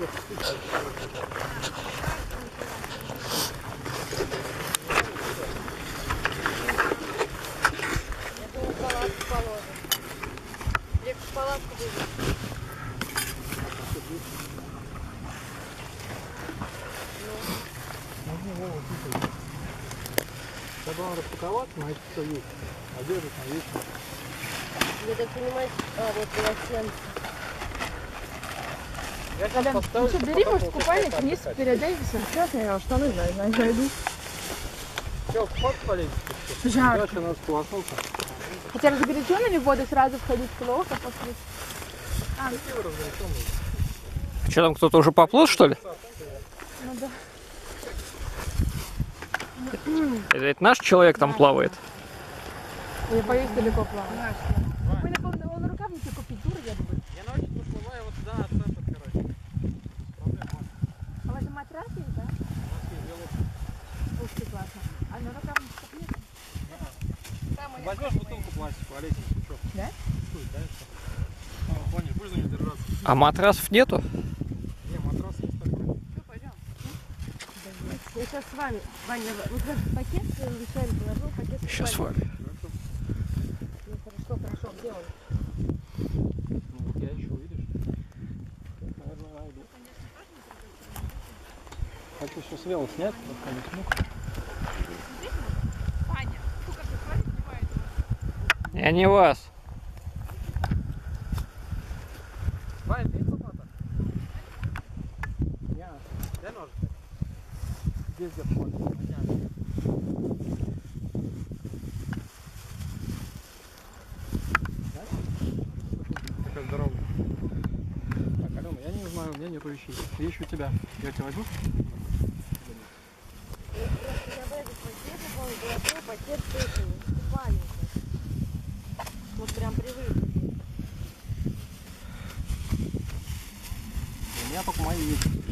Палатку положим. Или в палатку будет. Когда он распаковаться, значит все есть. Одежда там есть. Я так понимаю, вот полотенце. Адам, ну что, бери, может, купальник, вниз переоденься. Сейчас я штаны найду. Все, вход полезет. Жарко. Дальше надо сполоснуться. Хотя разгоряченными в воду сразу входить плохо после. Что там, кто-то уже поплыл, что ли? Ну да. Это наш человек там плавает? Я боюсь далеко плавать. Вы, напевно, он рукавники купить, дура, я думаю. Я научно поплываю вот сюда, от центра, короче. А у вас матрас есть, да? Ух ты, классно. А на рукавниках нет? Возьмешь бутылку пластиковую, Олеся, что? Да? Стой, да, что? Понял, будешь за нее держаться. А матрасов нету? Не, матрас есть такой. Я сейчас с вами. Ваня, вот этот пакет вещами положил, пакет. Сейчас с вами. Ну, хорошо, где он? Ну вот я ищу, видишь? Наверное, найду. Хочу все с вела снять, пока не смог. Я не вас. Ваня, ты есть лопата? Не, дай ножик. Здесь где вход. Такая здоровая. Так, Алена, я не знаю, у меня нету вещей. Вещи у тебя. Я тебя возьму? Я в этот пакет положил пакет с этим, купальником. Вот прям привык. У меня только мои вещи.